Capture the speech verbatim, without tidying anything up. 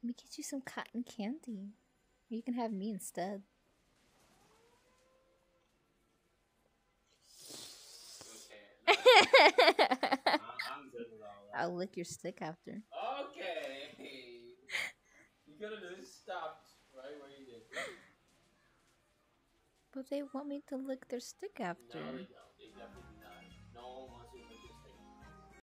Let me get you some cotton candy. You can have me instead. Okay. I, I'm good with all that. I'll lick your stick after. Okay. You could have just stopped right where you did. But they want me to lick their stick after. No, they don't. They definitely